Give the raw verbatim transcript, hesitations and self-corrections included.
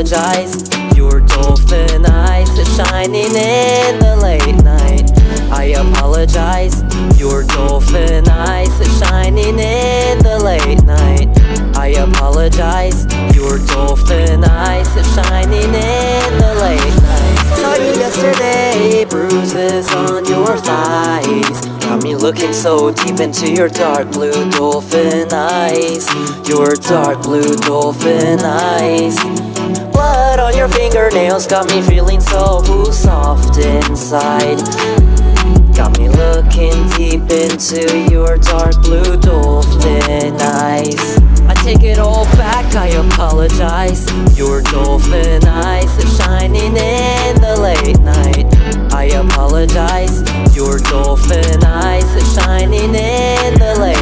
apologize. Your dolphin eyes are shining in the late night. I apologize. Your dolphin eyes are shining in the late night. I apologize. Your dolphin eyes are shining in the late night. Saw you yesterday, bruises on your thighs. Got me looking so deep into your dark blue dolphin eyes. Your dark blue dolphin eyes. Blood on your fingernails got me feeling so soft inside. Got me looking deep into your dark blue dolphin eyes. I take it all back, I apologize. Your dolphin eyes are shining in the late night. I apologize. Your dolphin eyes are shining in the late